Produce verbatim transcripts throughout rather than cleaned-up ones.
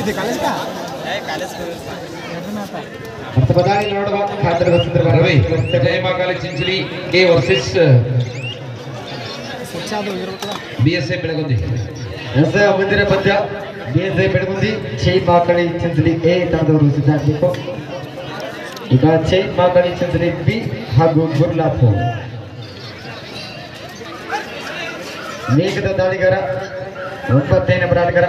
ನೋಡುವ Ravi Jayamakali Chinchali A versus B S A Belagundi ಮುಂದಿನ ಪಂದ್ಯ B S A Belagundi Jayamakali Chinchali A ತಂಡವರು ಸಿದ್ಧಾಗಬೇಕು. ಈಗ ಜಯಮಾಕಾಲಿ ಚಿಂಚಲಿ ಬಿ ಹಾಗೂ ಗುರ್ಲಾಪುರ್ ವೇಗದ ದಾಳಿಗಾರ ಒಂಬತ್ತನೇ ನಂಬರ್ ಆಟಗಾರ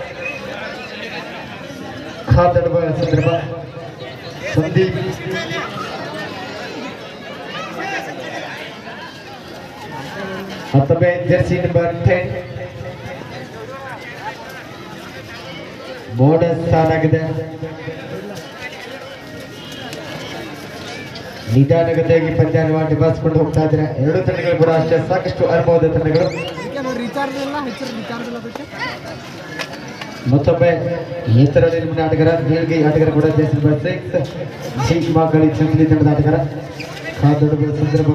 ಕಾದಾಡುವ ಸಂದರ್ಭ ಸಂದೀಪ್ ಹತ್ತೊಂಬತ್ತು ಜರ್ಸಿ ನಂಬರ್ ಟೆನ್ ಬೋರ್ಡರ್ ಸಾಲಾಗಿದೆ. ನಿಧಾನಗತಿಯಾಗಿ ಪಂದ್ಯವನ್ನು ನಿಭಾಯಿಸಿಕೊಂಡು ಹೋಗ್ತಾ ಇದ್ದಾರೆ ಎರಡು ತಂಡಗಳು ಕೂಡ ಅಷ್ಟೇ ಸಾಕಷ್ಟು ಅನುಭವದ ತಂಡಗಳು. ಮತ್ತೊಮ್ಮೆ ಎತ್ತರ ನಿರ್ಮಾಣ ಆಟಗಾರ ನೀಲ್ಗಿ ಆಟಗಾರ ಕೂಡ ಜಯಮಾಕಾಲಿ ಚಿಂಚಲಿ ತಂಡದ ಆಟಗಾರ ಕಾದಾಡುವ ಸಂದರ್ಭ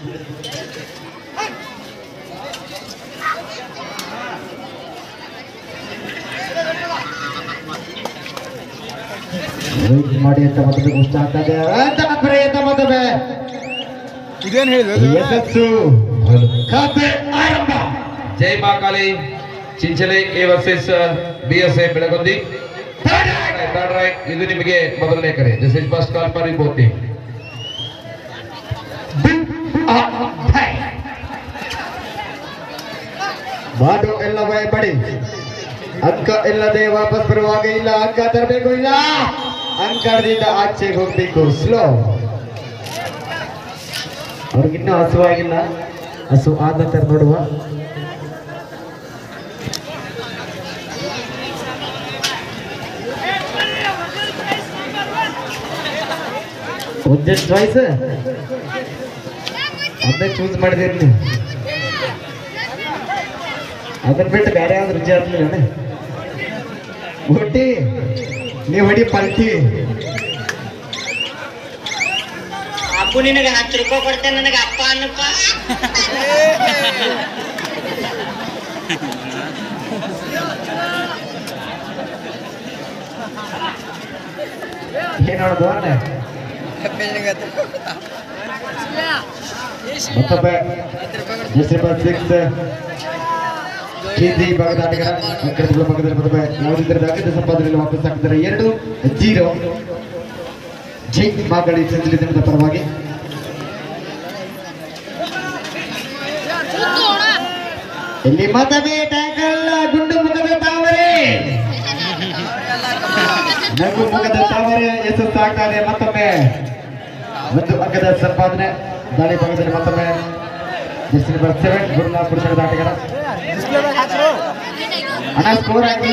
ಮಾಡಿ ಅಂತ ಮತ್ತೊಮ್ಮೆ ಘೋಷಣೆ ಆಗ್ತಾ ಇದೆ. ಪ್ರಯತ್ನ ಮತ್ತೊಮ್ಮೆ ಇದೇನು ಹೇಳಿದ್ರು ಯಶಸ್ಸು ಖಾತೆ ಆರಂಭ. Jayamakali Chinchale A versus B S A Belagundi. ಇದು ನಿಮಗೆ ಮೊದಲನೇ ಕರೆ. This is first call for both team. ಮಾಡು ಎಲ್ಲ ಬಡಿ ಅಂಕ ಇಲ್ಲದೆ ವಾಪಸ್ ಬರುವಾಗ ಇಲ್ಲ ಅಂಕ ತರಬೇಕು, ಇಲ್ಲ ಅಂಕದಿಂದ ಆಚೆಗೆ ಹೋಗ್ಬೇಕು. ಸ್ಲೋ ಅವ್ರಿಗಿನ್ನೂ ಹಸುವಾಗಿಲ್ಲ, ಹಸು ಆದ ನಂತರ ನೋಡುವ. ಒಂದೇ ಚಾಯ್ಸ್ ಅದನ್ನೇ ಚೂಸ್ ಮಾಡಿದಿರಿ ನೀವು. ಅದನ್ನ ಬಿಟ್ಟು ಬೇರೆ ಯಾವ್ದು ರುಚಿ ಆಗ್ಲಿಲ್ಲ ಒಟ್ಟಿ ನೀವು ಹೊಡಿ ಪಲ್ಟಿ. ಅಪ್ಪು ನಿನಗೆ ಹತ್ತು ರೂಪಾಯಿ ಕೊಡ್ತೇನೆ, ನನಗೆ ಅಪ್ಪ ಅನ್ನಪ್ಪ. ಏನ್ ನೋಡುದು ಮತ್ತೊಬ್ಬ ಕೆಜಿ ಭಾಗದ ಆಟಗಾರ ಅಂಕಣಗಳ ಭಾಗದಲ್ಲಿ ಮತ್ತೊಬ್ಬ ಯಾವುದಿದ್ದರೆ ಅಗತ್ಯ ಸಂಪಾದನೆಯಲ್ಲಿ ವಾಪಸ್ ಹಾಕಿದ್ದಾರೆ. ಎರಡು ಜೀರೋ ಜಯಮಾಕಾಲಿ ಚಿಂಚಲಿ ತಂಡದ ಪರವಾಗಿ. ಇಲ್ಲಿ ಮತ್ತೊಮ್ಮೆ ಟ್ಯಾಕಲ್ ಗುಂಡು ಮುಖದ ತಾವರೆ, ನಗು ಮುಖದ ತಾವರೆ ಯಶಸ್ಸಾಗ್ತಾರೆ. ಮತ್ತೊಮ್ಮೆ ಒಂದು ಅಂಕದ ಸಂಪಾದನೆ. ದಾಳಿ ಭಾಗದಲ್ಲಿ ಮತ್ತೊಮ್ಮೆ ಜರ್ಸಿ ನಂಬರ್ ಸೆವೆನ್ ಗುರುಲಾಪುರ ತಂಡದ ಆಟಗಾರ. ಹಣ ಸ್ಕೋರ್ ಆಗಿ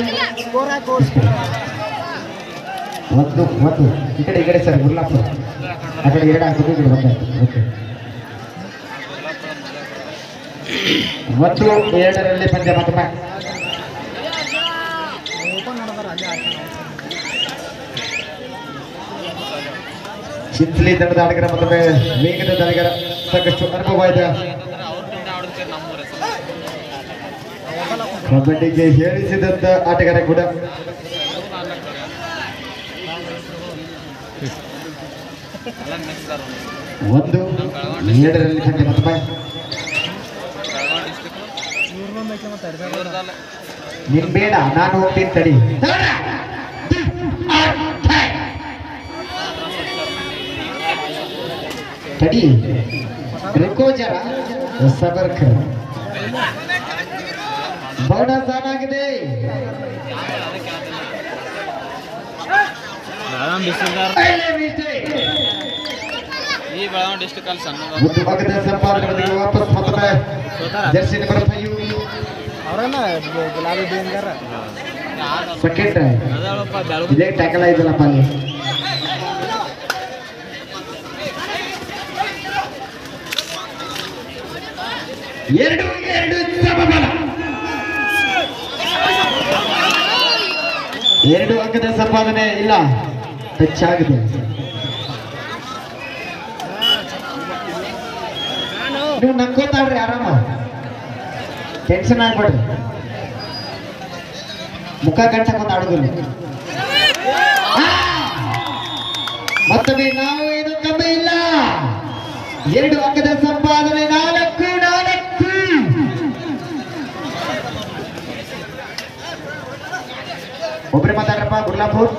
ಒಂದು ಒಂದು ಈ ಕಡೆ ಈ ಕಡೆ ಸರ್ ಗುರುಲಾಪುರ ಆ ಕಡೆ ಎರಡು ಹಾಕಿದ್ದು ಈ ಕಡೆ ಬಂದಾಯ್ತು. ಓಕೆ, ಮತ್ತು ಎರಡರಲ್ಲಿ ಪಂದ್ಯ ಮತ್ತೊಮ್ಮೆ ಚಿಂಚಲಿ ತಂಡದ ಆಟಗಾರ ಮತ್ತೊಮ್ಮೆ ವೇಗದ ದಾಳಿಗಾರ, ಸಾಕಷ್ಟು ಅನುಭವ ಇದೆ. ಕಬಡ್ಡಿಗೆ ಹೇಳಿಸಿದಂತ ಆಟಗಾರ ಕೂಡ. ಒಂದು ಎರಡರಲ್ಲಿ ಪಂದ್ಯ ಮತ್ತೊಮ್ಮೆ. ನಿನ್ ಬೇಡ, ನಾನು ಹೋಗ್ತೀನಿ ತಡಿ. ತಡಿ ರಿಕೋಜರ ಸಬರ್ಕರ್ ಬಡ ಸಾನಾಗಿದೆ. ಒಂದು ಭಾಗದ ಸಂಪಾದನೆ ವಾಪಸ್ ಮತ್ತೊಮ್ಮೆ ಜರ್ಸಿ ನಂಬರ್ ಫೈವ್ ಸೆಕೆಂಡ್ ಇದೇ ಟ್ಯಾಕಲ್ ಆಯ್ತಲ್ಲಪ್ಪ ಅಲ್ಲಿ. ಎರಡು ಎರಡು ಸಮಬಲ, ಎರಡು ಅಂಕದ ಸಂಪಾದನೆ ಇಲ್ಲ, ಟಚ್ ಆಗಿದೆ. ನೀವು ನಕ್ಕೋತಾಡ್ರಿ, ಆರಾಮ ಟೆನ್ಷನ್ ಆಗ್ಬೇಡ್ರಿ. ಮುಖ ಗಂಟಕ್ಕೊಂದು ಆಡುದಿಲ್ಲ. ಮತ್ತೊಮ್ಮೆ ನಾವು ಏನು ಕಮ್ಮಿ ಇಲ್ಲ. ಎರಡು ಅಂಕದ ಸಂಪಾದನೆ, ನಾಲ್ಕು ನಾಲ್ಕು. ಒಬ್ಬರೇ ಮಾತಾಡ್ರಪ್ಪ. ಗುರ್ಲಾಪುರ್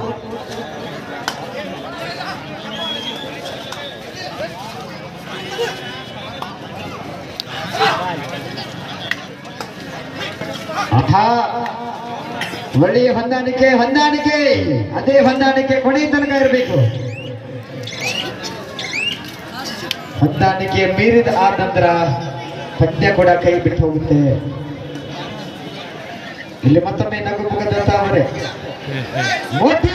ಆಹಾ, ಒಳ್ಳೆಯ ಹೊಂದಾಣಿಕೆ ಹೊಂದಾಣಿಕೆ ಅದೇ ಹೊಂದಾಣಿಕೆ ಕೊನೆಯ ತನಕ ಇರಬೇಕು. ಹೊಂದಾಣಿಕೆ ಮೀರಿದ ಆದ ನಂತರ ಪಂದ್ಯ ಕೂಡ ಕೈ ಬಿಟ್ಟು ಹೋಗುತ್ತೆ. ಇಲ್ಲಿ ಮತ್ತೊಮ್ಮೆ ನಗು ಮುಖದಂತ ಅವರೇ ಮೋದಿ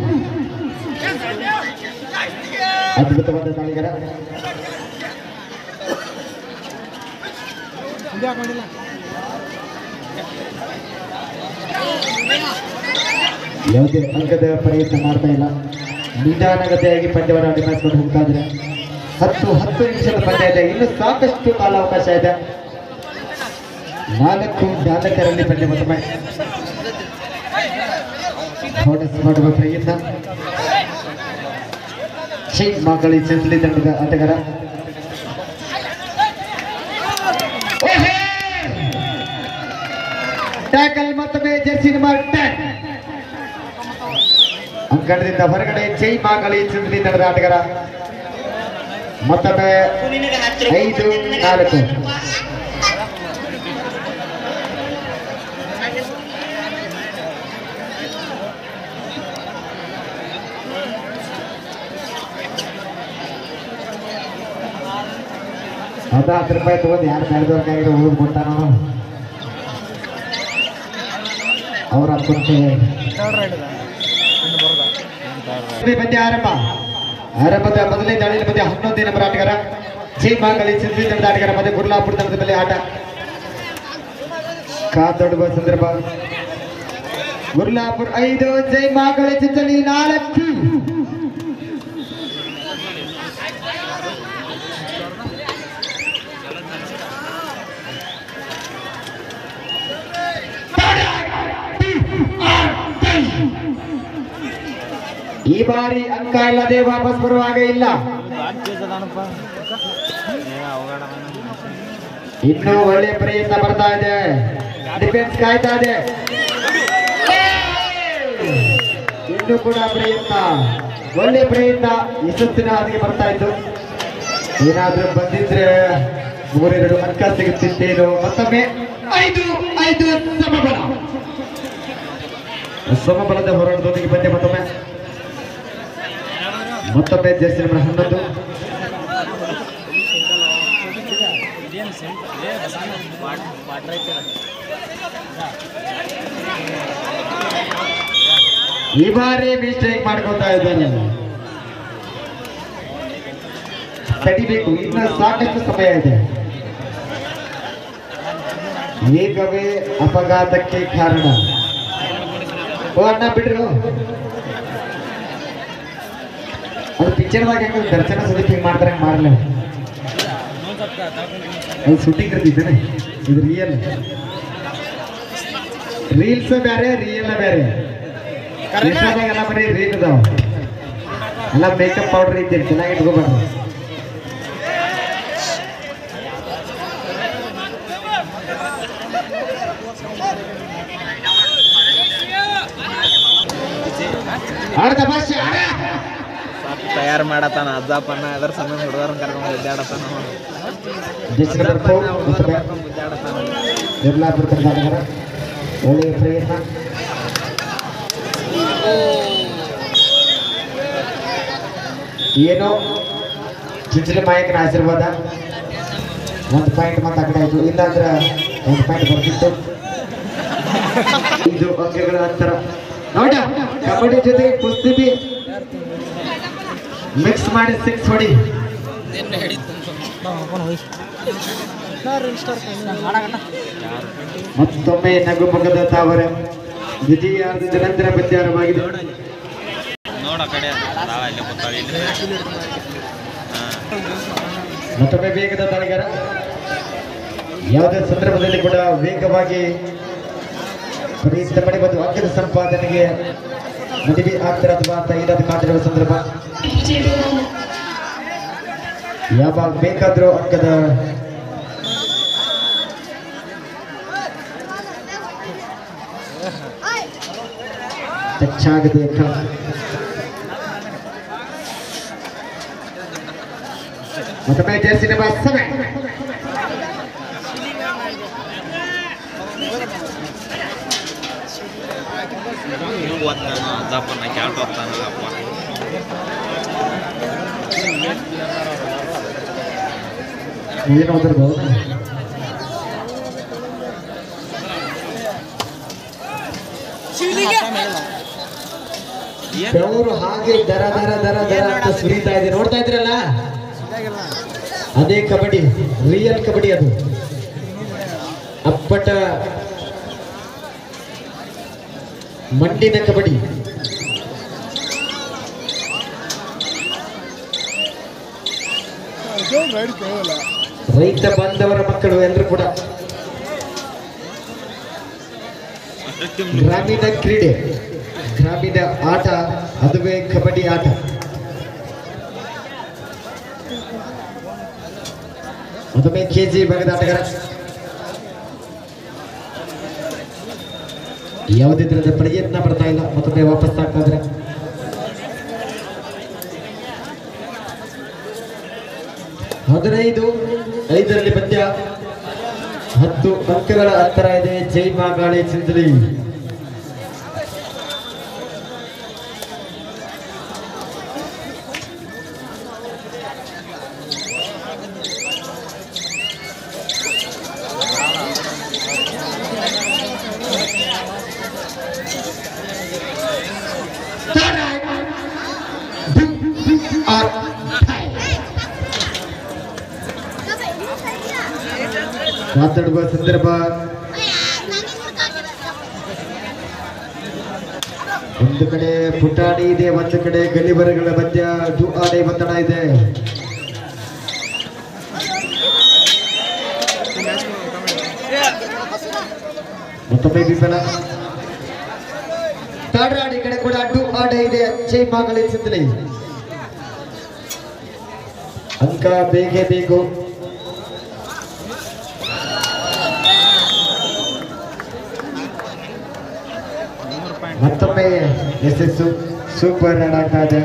ಅದ್ಭುತವಾದ ತಾಳಿಗರ. ಯಾವುದೇ ಅಂಕದ ಪ್ರಯತ್ನ ಮಾಡ್ತಾ ಇಲ್ಲ. ನಿಧಾನಗತಿಯಾಗಿ ಪಂದ್ಯವನ್ನು ನಿಭಾಯಿಸಿಕೊಂಡು ಹೋಗ್ತಾ ಇದ್ರೆ ಹತ್ತು ಹತ್ತು ನಿಮಿಷದ ಪಂದ್ಯ ಇದೆ. ಇನ್ನು ಸಾಕಷ್ಟು ಕಾಲಾವಕಾಶ ಇದೆ. ನಾಲ್ಕು ನಾಲ್ಕರಲ್ಲಿ ಪಂದ್ಯ ಮತ್ತೊಮ್ಮೆ ಮಾಡುವ ಪ್ರಯತ್ನ. ಶೇಖ್ ಮಾಕಳಿ ಚಿಂಚಲಿ ತಂಡದ ಆಟಗಾರ. ಟ್ಯಾಕಲ್ ಮತ್ತೊಮ್ಮೆ ಜರ್ಸಿ ನಂಬರ್ ಟೆನ್ ಅಂಕಣದಿಂದ ಹೊರಗಡೆ. ಜೈ ಮಾಕಳಿ ಚಿಂಚಲಿ ತಂಡದ ಆಟಗಾರ ಮತ್ತೊಮ್ಮೆ ಐದು ನಾಲ್ಕು. ಅದ ಹತ್ತು ರೂಪಾಯಿ ತಗೊಂಡು ಯಾರು ಬೆಳೆದವ್ರಿಗಾಗಿರೋ ಓದ್ ಕೊಟ್ಟಾನೋ ಅವ್ರ ಅಪ್ಪಂತೆ ಪಂದ್ಯ ಆರಂಭ. ಆರಂಭದ ಮೊದಲನೇ ದಾಳಿಯಲ್ಲಿ ಮಧ್ಯೆ ಹನ್ನೊಂದನೇ ನಂಬರ್ ಆಟಗಾರ ಜೈ ಮಾಗಳಿ ಸಿಂಧಿ ತಂಡದ ಆಟಗಾರ ಮತ್ತೆ ಗುರ್ಲಾಪುರ ತಂಡದ ಮೇಲೆ ಆಟ ಕಾದೊಡುವ ಸಂದರ್ಭ. ಗುರ್ಲಾಪುರ ಐದು, ಜೈ ಮಾಗಳಿ ಚಿಂಚಲಿ ನಾಲ್ಕು. ಈ ಬಾರಿ ಅಂಕ ಇಲ್ಲದೆ ವಾಪಸ್ ಬರುವಾಗ ಇಲ್ಲ. ಇನ್ನು ಒಳ್ಳೆ ಪ್ರಯತ್ನ ಬರ್ತಾ ಇದೆ. ಡಿಫೆನ್ಸ್ ಕಾಯ್ತಾ ಇದೆ. ಇನ್ನು ಕೂಡ ಪ್ರಯತ್ನ, ಒಳ್ಳೆ ಪ್ರಯತ್ನ. ಯಶಸ್ಸಿನ ಹಾದಿಗೆ ಬರ್ತಾ ಇತ್ತು. ಏನಾದ್ರೂ ಬಂದಿದ್ರೆ ಮೂರೆರಡು ಅಂಕ ಸಿಗುತ್ತಿದ್ದೇನು. ಮತ್ತೊಮ್ಮೆ ಐದು ಐದು ಸಮಬಲ. ಸಮಬಲದ ಹೋರಾಟದೊಂದಿಗೆ ಪಂದ್ಯ ಮತ್ತೊಮ್ಮೆ ಮತ್ತೊಮ್ಮೆ ಜರ್ಸಿ ನಂಬರ್ ಹನ್ನೊಂದು. ಈ ಬಾರಿ ಮಿಸ್ಟೇಕ್ ಮಾಡ್ಕೊತಾ ಇದ್ದಾನೆ. ತಡಿಬೇಕು, ಇನ್ನು ಸಾಕಷ್ಟು ಸಮಯ ಇದೆ. ವೇಗವೇ ಅಪಘಾತಕ್ಕೆ ಕಾರಣ. ಓ ಅಣ್ಣ ಬಿಡ್ರು, ಅದು ಪಿಕ್ಚರ್ದಾಗ ಹೆಂಗ ದರ್ಶನ ಸುದೀಪ್ ಹಿಂಗ್ ಮಾಡ್ತಾರೆ ಮಾಡಲ್ಲ. ಅದು ಶೂಟಿಂಗ್ ಇರ್ತಿದ್ದೇನೆ. ಇದು ರಿಯಲ್. ರೀಲ್ಸ್ ಬೇರೆ, ರಿಯಲ್ ಬೇರೆ. ಎಲ್ಲ ಬರೀ ರೀಲ್ ಅದಾವ. ಎಲ್ಲ ಮೇಕಪ್ ಪೌಡರ್ ಇದ್ದೇನೆ, ಚೆನ್ನಾಗಿ ಇಟ್ಕೋಬಾರ್ದು. ತಯಾರು ಮಾಡತಾನ ಅಜ್ಜಪ್ಪನ ಅದರ ಸಂಬಂಧ ಹುಡುಗರನ್ನ ಕರ್ಕೊಂಡು ಮುದ್ದಾಡತಾನ. ಒಳ್ಳೆಯ ಪ್ರಯತ್ನ. ಏನೋ ಚಿಂಚಲಿ ಮಾಯಕನ ಆಶೀರ್ವಾದ. ಒಂದು ಪಾಯಿಂಟ್ ಮತ್ತೆ ಆ ಕಡೆ ಆಯ್ತು. ಇಲ್ಲಾಂದ್ರೆ ಒಂದು ಪಾಯಿಂಟ್ ಬರ್ತಿತ್ತು. ಇದು ಅಂಕಗಳ ಅಂತರ. ನೋಡ, ಕಬಡ್ಡಿ ಜೊತೆಗೆ ಕುಸ್ತಿ ಮಿಕ್ಸ್ ಮಾಡಿ ಸಿಕ್ಸ್ ಹೊಡಿ. ಮತ್ತೊಮ್ಮೆ ನಗು ಮುಖದ ತಾವರ ವಿಜಯಾರ್ಧದ ನಂತರ ಪ್ರಚಾರವಾಗಿದೆ. ಮತ್ತೊಮ್ಮೆ ವೇಗದ ತಾಳಿಗಾರ. ಯಾವುದೇ ಸಂದರ್ಭದಲ್ಲಿ ಕೂಡ ವೇಗವಾಗಿ ಪ್ರೀತ ಪಡೆ ಬಂದು ಅಂಕದ ಸಂಪಾದನೆಗೆ ಮದುವೆ ಆಗ್ತಾರೆ ಅಥವಾ ತೈಲಾದ ಕಾದಿರುವ ಸಂದರ್ಭ ಯಾವಾಗ ಬೇಕಾದ್ರೂ ಅಂಕದ ಹೆಚ್ಚಾಗದೆ ಮತ್ತೊಮ್ಮೆ ಜರ್ಸಿ ನಂಬರ್ ಸೆವೆನ್ ಅಜ್ಜಪ್ಪನ ಕ್ಯಾಟ್ ಹೋಗ್ತಾನಲ್ಲಪ್ಪ ಏನು ಓದಿರ್ಬೋದು ಬೆವರು ಹಾಗೆ ದರ ದರ ದರ ದರ ಅಂತ ಸುರಿತಾ ಇದೆ ನೋಡ್ತಾ ಇದ್ರಲ್ಲ ಅದೇ ಕಬಡ್ಡಿ ರಿಯಲ್ ಕಬಡ್ಡಿ ಅದು ಅಪ್ಪಟ ಮಂಡಿನ ಕಬಡ್ಡಿ ರೈತ ಬಾಂಧವರ ಮಕ್ಕಳು ಎಲ್ಲರೂ ಕೂಡ ಗ್ರಾಮೀಣ ಕ್ರೀಡೆ ಗ್ರಾಮೀಣ ಆಟ ಅದುವೇ ಕಬಡ್ಡಿ ಆಟ ಮತ್ತೊಮ್ಮೆ ಕೆಜಿ ಭಾಗದ ಆಟಗಾರ ಯಾವುದೇ ತರದ ಪ್ರಯತ್ನ ಬರ್ತಾ ಇಲ್ಲ ಮತ್ತೊಮ್ಮೆ ವಾಪಸ್ ಆಗ್ತಾ ಇದ್ರೆ ಹದಿನೈದು ಐದರಲ್ಲಿ ಪಂದ್ಯ ಹತ್ತು ಅಂಕಗಳ ಅಂತರ ಇದೆ ಜೈ ಮಾಗಾಳಿ ಚಿಂಚಲಿ ಮಾತಾಡುವ ಸಂದರ್ಭ ಒಂದು ಕಡೆ ಪುಟಾಣಿ ಇದೆ ಒಂದು ಕಡೆ ಗಲಿಬರಗಳ ಮಧ್ಯ ಡು ಆಡೆ ಒತ್ತಡ ಇದೆ ಮತ್ತೊಮ್ಮೆ ಬಿಂಬಲ ತಾಡ್ರಾಡಿ ಕಡೆ ಕೂಡ ಡು ಆಡೆ ಇದೆ ಜೈ ಮಾಗಳಿ ಚಿಂತಲಿ ಅಂಕ ಬೇಕೇ ಬೇಕು ಮತ್ತೊಮ್ಮೆ ಯಶಸ್ಸು ಸೂಪರ್ ರನ್ ಆಗ್ತಾ ಇದೆ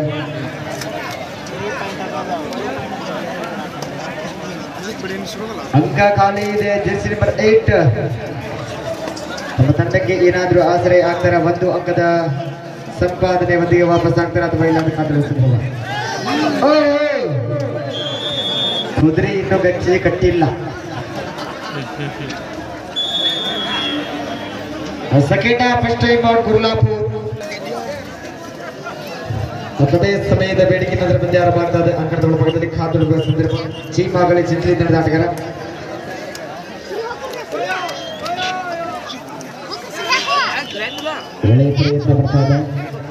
ಅಂಕ ಖಾಲಿ ಇದೆ ಜೆರ್ಸಿ ನಂಬರ್ ಏಟ್ ತಮ್ಮ ತಂಡಕ್ಕೆ ಏನಾದ್ರೂ ಆಸರೆ ಆಗ್ತಾರ ಒಂದು ಅಂಕದ ಸಂಪಾದನೆ ಒಂದಿಗೆ ವಾಪಸ್ ಆಗ್ತಾರ ಅಥವಾ ಇಲ್ಲ ಅಂತ ಕಾತರಿಸುತ್ತಿಲ್ಲ ಕುದುರೆ ಇನ್ನೂ ಗಚ್ಚೆ ಕಟ್ಟಿಲ್ಲ second first time out Gurulapur ಮತ್ತೊಮ್ಮೆ ಸಮಯದ ಬೇಡಿಕೆ ನಂತರ ಪಂದ್ಯ ಆರಂಭ ಆಗ್ತಾ ಇದೆ ಅಂಕಣದ ಒಳಭಾಗದಲ್ಲಿ ಕಾತುಡುವ ಸಂದರ್ಭ ಜೈ ಮಾಗಳಿ ಚಿಂಚಲಿ ತಂಡದ ಆಟಗಾರ ಒಳ್ಳೆಯ ಪ್ರಯತ್ನ ಬರ್ತಾ ಇದೆ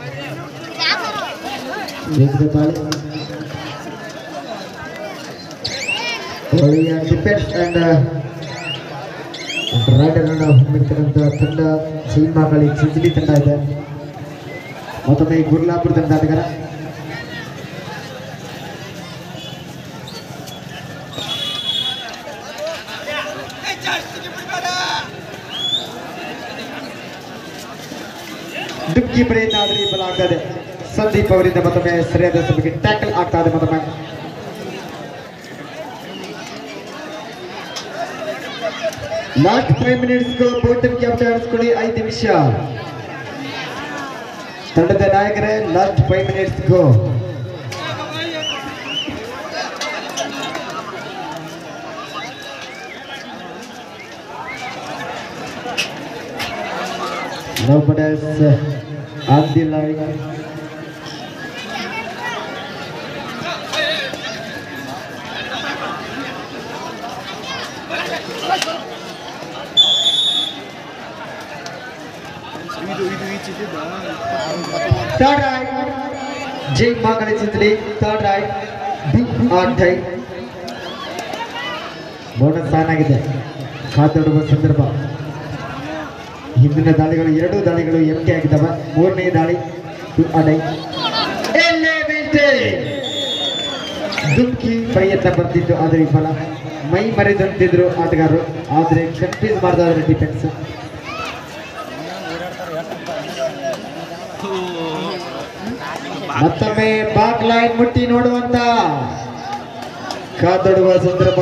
ಒಳ್ಳೆಯ ಡಿಫೆನ್ಸ್ ಅಂಡ್ ರೈಡರ್ ಅನ್ನು ಹೊಂದಿರತಕ್ಕಂಥ ತಂಡ ಜೈ ಮಾಗಳಿ ಚಿಂಚಲಿ ತಂಡ ಇದೆ ಮತ್ತೊಮ್ಮೆ ಗುರುಲಾಪುರ ತಂಡ ಆಟಗಾರ ಡುಕ್ಕಿ ಪ್ರಯತ್ನ ಆದ್ರೆ ಬಲ ಆಗ್ತಾ ಇದೆ ಸಂದೀಪ್ ಅವರಿಂದ ಮತ್ತೊಮ್ಮೆ ಸರಿಯಾದ ಸಮಯಕ್ಕೆ ಟ್ಯಾಕಲ್ ಆಗ್ತಾ ಇದೆ ಮತ್ತೊಮ್ಮೆ ಲಾಸ್ಟ್ ಫೈವ್ ಮಿನಿಟ್ಸ್ ಬೋಟನ್ ಕ್ಯಾಪ್ಟನ್ ಆಡಿಸ್ಕೊಳ್ಳಿ ಐದು ನಿಮಿಷ ತಂಡದ ನಾಯಕರೇ last five minutes go nobody else uh, on the line third right Jay Magali Chindli third right big on time bonus ಆಗಿದೆ ಕಾತಡುವ ಸಂದರ್ಭ ಹಿಂದಿನ ದಾಳಿಗಳು ಎರಡು ದಾಳಿಗಳು ಎಂಟಿ ಆಗಿದ್ದಾವ. ಮೂರನೇ ದಾಳಿ ಅಡೈ ದುಮ್ಕಿ ಪ್ರಯತ್ನ ಬರ್ತಿತ್ತು, ಆದರೆ ವಿಫಲ. ಮೈ ಮರೆದಂತಿದ್ರು ಆಟಗಾರರು, ಆದರೆ ಕನ್ಫ್ಯೂಸ್ ಮಾಡ್ದಾದ್ರೆ ಡಿಫೆನ್ಸ್. ಮತ್ತೊಮ್ಮೆ ಬಾಕ್ ಲೈನ್ ಮುಟ್ಟಿ ನೋಡುವಂತ ಕಾದೊಡುವ ಸಂದರ್ಭ.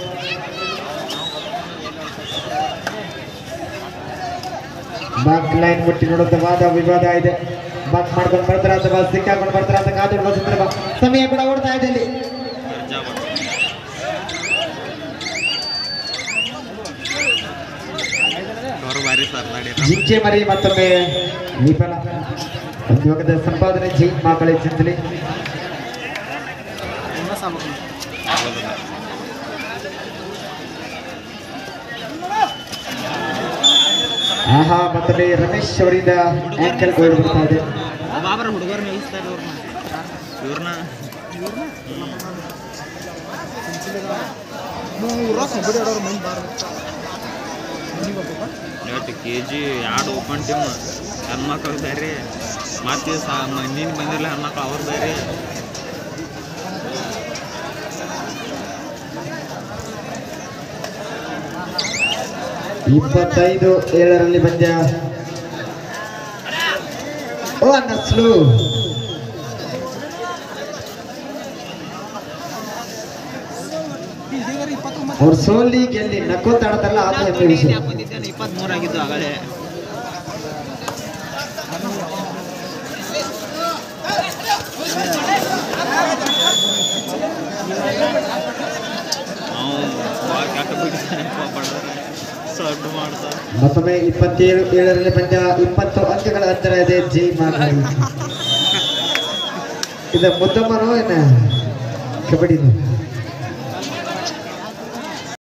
ಬಾಕ್ ಲೈನ್ ಮುಟ್ಟಿ ನೋಡುವಂತ ವಾದ ವಿವಾದ ಇದೆ. ಬಾಕ್ ಮಾಡ್ಕೊಂಡು ಬರ್ತಾರ ಅಥವಾ ಸಿಕ್ಕಾಕೊಂಡು ಬರ್ತಾರ ಅಂತ ಕಾದೊಡುವ ಸಂದರ್ಭ. ಸಮಯ ಕೂಡ ಓಡ್ತಾ ಇದೆ ಇಲ್ಲಿ. ಜಿಂಕೆ ಮರಿ ಮತ್ತೊಮ್ಮೆ ವಿಫಲ. ಉದ್ಯೋಗದ ಸಂಪಾದನೆ ಜಿ ಮಕ್ಕಳ ಚಿಂತನೆ. ಆಹಾ, ಮತ್ತೊಮ್ಮೆ ರಮೇಶ್ ಅವರಿಂದ ಆಂಕಲ್ ಗೋಲ್ ಬರ್ತಾ ಇದೆ. ಹುಡುಗರು ನಿಲ್ಲಿಸ್ತಾರೆ ಇವ್ರನ್ನ ಇವತ್ತು ಕೆ ಜಿ ಎರಡು ಓಪನ್ ಟೀಮ್ ಹೆಣ್ಮಕ್ಳು ಬೇರೆ, ಮತ್ತೆ ಸಾ ಮಂದಿನ ಬಂದಿಲ್ಲ ಹೆಣ್ಮಕ್ಳು ಅವ್ರು ಬೇರೆ. ಇಪ್ಪತ್ತೈದು ಏಳರಲ್ಲಿ ಪಂದ್ಯ. ಓ ನಸ್ಲು ಅವ್ರ ಸೋಲಿ ಗೆಲ್ಲಿ ನಕ್ಕೋತಾಡತಲ್ಲ ಅದು ಹೆಮ್ಮೆ ವಿಷಯ. ಇಪ್ಪತ್ಮೂರು ಆಗಿದ್ದು ಆಗಲೇ. ಮತ್ತೊಮ್ಮೆ ಇಪ್ಪತ್ತೇಳು ಏಳರಲ್ಲಿ ಪಂದ್ಯ. ಇಪ್ಪತ್ತು ಅಂಕಗಳ ಅಂತರ ಇದೆ ಜಿ ಮಾರ್ಗಳಿ. ಇದು ಮುದ್ದಮ್ಮನೋ ಏನ ಕಬಡ್ಡಿ?